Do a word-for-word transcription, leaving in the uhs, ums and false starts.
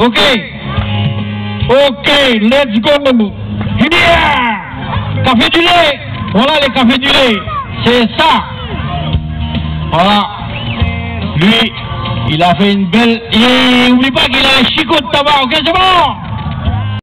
Ok. Ok, let's go. Yeah. Café du lait. Voilà les cafés du lait. C'est ça. Voilà. Lui, il a fait une belle... Et n'oublie pas qu'il a un chicot de tabac. Ok, c'est bon.